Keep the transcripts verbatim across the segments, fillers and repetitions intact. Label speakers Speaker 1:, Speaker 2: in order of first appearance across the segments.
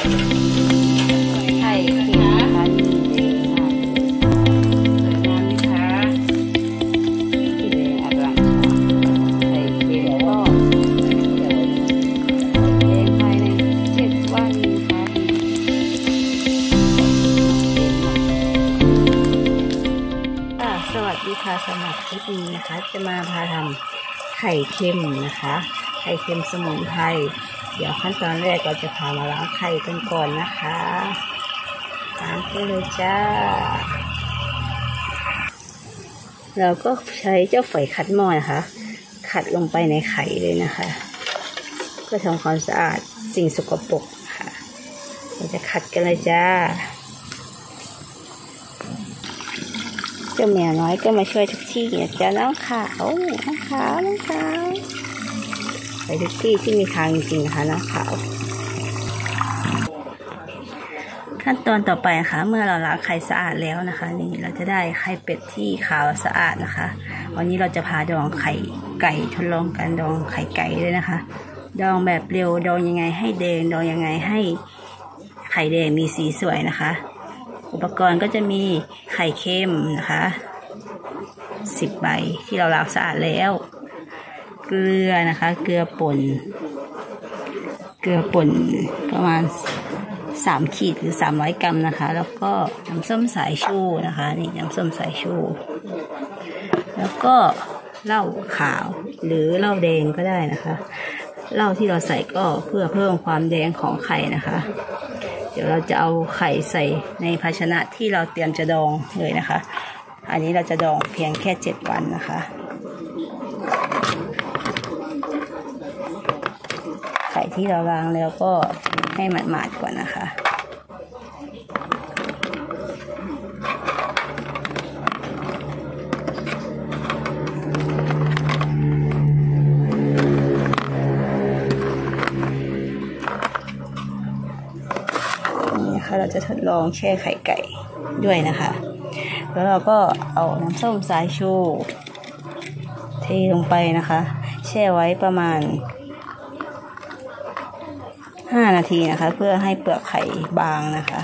Speaker 1: ไข่เค็มนะคะนี่ค่ะสวยงามไหมคะที่เลยอร่อยไข่เค็มก็เดี๋ยวเองภายในเจ็ดวันนะคะค่ะสวัสดีค่ะสำหรับคลิปนี้นะคะจะมาพาทำไข่เค็มนะคะไข่เค็มสมุนไพรเดี๋ยวขั้นตอนแรกเราจะพามาล้างไข่กันก่อนนะคะล้างกันเลยจ้าเราก็ใช้เจ้าฝอยขัดหม้อนะคะขัดลงไปในไข่เลยนะคะเพื่อทำความสะอาดสิ่งสกปรกค่ะเราจะขัดกันเลยจ้าเจ้าแมวน้อยก็มาช่วยทุกที่เนี่ยจ้าน้องขาวน้องขาวน้องขาวไปทุกที่ที่มีทางจริงๆนะคะน้องขาวขั้นตอนต่อไปนะคะเมื่อเราล้างไข่สะอาดแล้วนะคะนี่เราจะได้ไข่เป็ดที่ขาวสะอาดนะคะวันนี้เราจะพาดองไข่ไก่ทดลองการดองไข่ไก่ด้วยนะคะดองแบบเร็วดองยังไงให้แดงดองยังไงให้ไข่แดงมีสีสวยนะคะอุปกรณ์ก็จะมีไข่เค็มนะคะสิบใบที่เราล้างสะอาดแล้วเกลือนะคะเกลือป่นเกลือป่นประมาณสามขีดหรือสามร้อยกรัมนะคะแล้วก็น้ำส้มสายชูนะคะนี่น้ำส้มสายชูแล้วก็เหล้าขาวหรือเหล้าแดงก็ได้นะคะเหล้าที่เราใส่ก็เพื่อเพิ่มความแดงของไข่นะคะเดี๋ยวเราจะเอาไข่ใส่ในภาชนะที่เราเตรียมจะดองเลยนะคะอันนี้เราจะดองเพียงแค่เจ็ดวันนะคะไข่ที่เราล้างแล้วก็ให้หมาดๆก่อนนะคะนี่นะคะเราจะทดลองแช่ไข่ไก่ด้วยนะคะแล้วเราก็เอาน้ำส้มสายชูเทลงไปนะคะแช่ไว้ประมาณห้านาทีนะคะเพื่อให้เปลือกไข่บางนะคะ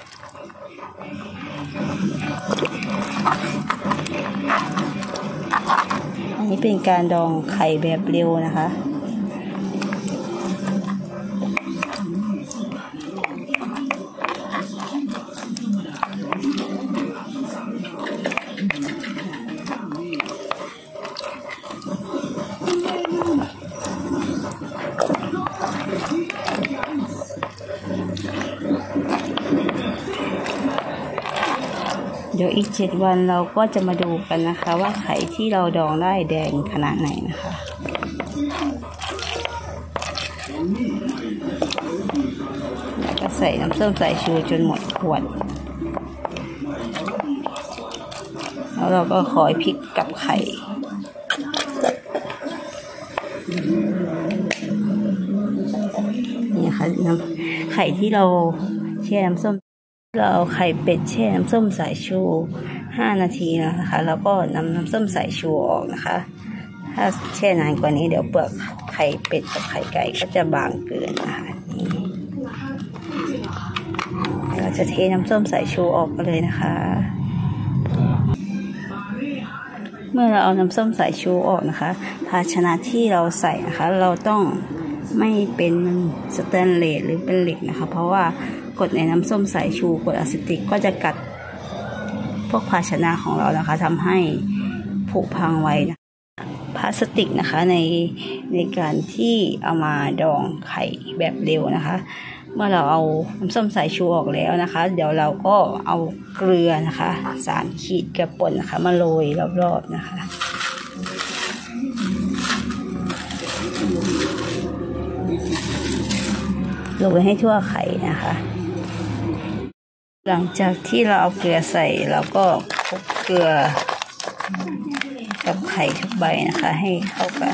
Speaker 1: อันนี้เป็นการดองไข่แบบเร็วนะคะเดี๋ยวอีกเจ็ดวันเราก็จะมาดูกันนะคะว่าไข่ที่เราดองได้แดงขนาดไหนนะคะแล้วก็ใส่น้ำส้มสายชูจนหมดขวดแล้วเราก็คอยพลิกกับไข่นี่ค่ะน้ำไข่ที่เราแช่น้ำส้มเราเอาไข่เป็ดแช่น้ำส้มสายชูห้านาทีนะคะแล้วก็นำน้ำส้มสายชูออกนะคะถ้าแช่นานกว่านี้เดี๋ยวเปลือกไข่เป็ดกับไข่ไก่ก็จะบางเกินนะคะนี่เราจะเทน้ำส้มสายชูออกกันเลยนะคะเมื่อเราเอาน้ำส้มสายชูออกนะคะภาชนะที่เราใส่นะคะเราต้องไม่เป็นสแตนเลสหรือเป็นเหล็กนะคะเพราะว่ากดในน้ำส้มสายชูกดอะซิติกก็จะกัดพวกภาชนะของเรานะคะทำให้ผุพังไว้นะพลาสติกนะคะในในการที่เอามาดองไข่แบบเร็วนะคะเมื่อเราเอาน้ำส้มสายชูออกแล้วนะคะเดี๋ยวเราก็เอาเกลือนะคะสามขีดเกลือป่นนะคะมาโรยรอบๆนะคะโรยให้ทั่วไข่นะคะหลังจากที่เราเอาเกลือใส่เราก็คลุกเกลือกับไข่ทุกใบนะคะให้เข้ากัน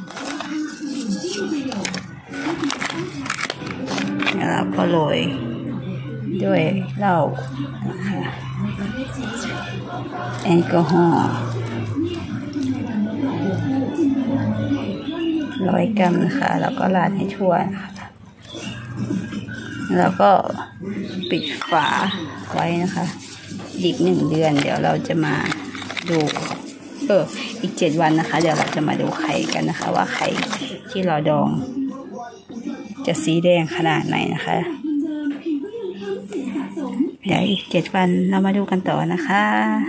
Speaker 1: แล้วเราก็โรยด้วยเหล้านะคะแอลกอฮอล์ร้อยกรัมนะคะแล้วก็ราดให้ทั่วนะคะแล้วก็ปิดฝาไว้นะคะอีกหนึ่งเดือนเดี๋ยวเราจะมาดูเอออีกเจ็ดวันนะคะเดี๋ยวเราจะมาดูไข่กันนะคะว่าไข่ที่เราดองจะสีแดงขนาดไหนนะคะเดี๋ยวอีกเจ็ดวันเรามาดูกันต่อนะคะ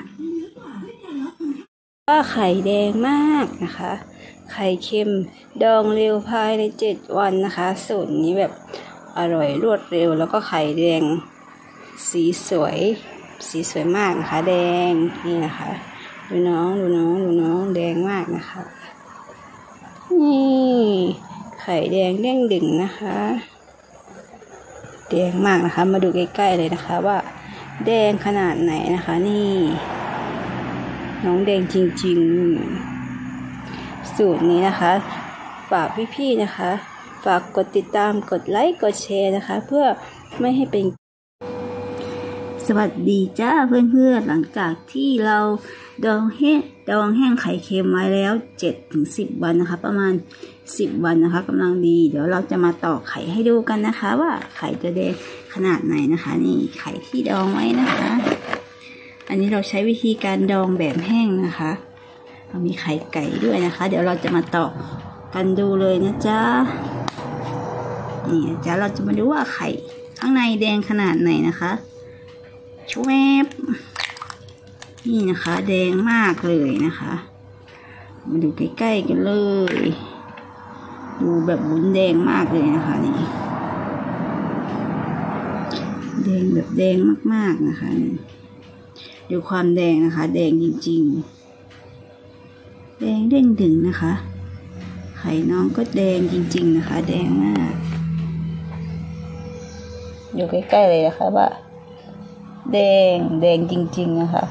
Speaker 1: ว่าไข่แดงมากนะคะไข่เค็มดองเร็วภายในเจ็ดวันนะคะสูตรนี้แบบอร่อยรวดเร็วแล้วก็ไข่แดงสีสวยสีสวยมากนะคะแดงนี่นะคะดูน้องดูน้องดูน้องแดงมากนะคะนี่ไข่แดงเด้งดึงนะคะแดงมากนะคะมาดูใกล้ๆเลยนะคะว่าแดงขนาดไหนนะคะนี่น้องแดงจริงๆสูตรนี้นะคะฝากพี่ๆนะคะฝากกดติดตามกดไลค์กดแชร์นะคะเพื่อไม่ให้เป็นสวัสดีจ้าเพื่อนๆหลังจากที่เราดองแห้งดองแห้งไข่เค็มไว้แล้วเจ็ดถึงสิบวันนะคะประมาณสิบวันนะคะกำลังดีเดี๋ยวเราจะมาตอกไข่ให้ดูกันนะคะว่าไข่จะแดงขนาดไหนนะคะนี่ไข่ที่ดองไว้นะคะอันนี้เราใช้วิธีการดองแบบแห้งนะคะเรามีไข่ไก่ด้วยนะคะเดี๋ยวเราจะมาตอกกันดูเลยนะจ๊ะนี่จ้ะเราจะมาดูว่าไข่ข้างในแดงขนาดไหนนะคะชวบนี่นะคะแดงมากเลยนะคะมาดูใกล้ๆกันเลยดูแบบวุ้นแดงมากเลยนะคะนี่แดงแบบแดงมากๆนะคะดูความแดงนะคะแดงจริงๆแดงเด้งดึงนะคะไข่น้องก็แดงจริงๆนะคะแดงมากอยู่ใกล้ๆเลยนะคะว่าแดงแดงจริงๆนะคะ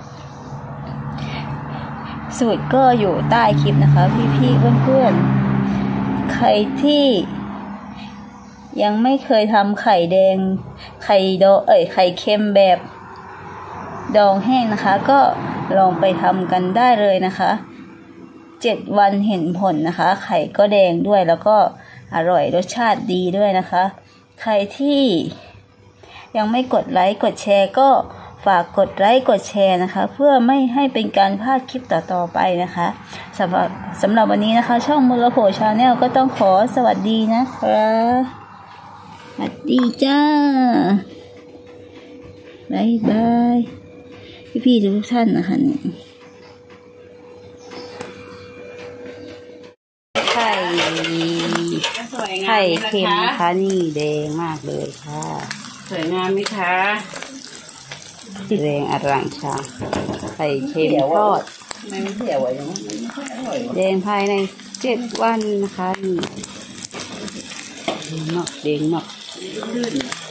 Speaker 1: สูตรก็อยู่ใต้คลิปนะคะพี่ๆเพื่อนๆใครที่ยังไม่เคยทำไข่แดงไข่ดองเอ้ยไข่เค็มแบบดองแห้งนะคะก็ลองไปทำกันได้เลยนะคะเจ็ดวันเห็นผลนะคะไข่ก็แดงด้วยแล้วก็อร่อยรสชาติดีด้วยนะคะใครที่ยังไม่กดไลค์กดแชร์ก็ฝากกดไลค์กดแชร์นะคะเพื่อไม่ให้เป็นการพลาดคลิปต่อๆไปนะคะสำหรับสำหรับวันนี้นะคะช่องมูลโผชาแนลก็ต้องขอสวัสดีนะคะสวัสดีจ้าบายบายพี่ๆทุกท่านนะคะนี่ไข่ไข่เค็มนะคะนี่แดงมากเลยค่ะ
Speaker 2: สวยงามไหมคะ
Speaker 1: แดงอร่างชาไข่เค็มทอด
Speaker 2: ไม่ไม่เสียวอย่างนี้ไม่ค่อยอร่อย
Speaker 1: แดงภายในเจ็ดวันนะคะนี่แดงมากแดงมาก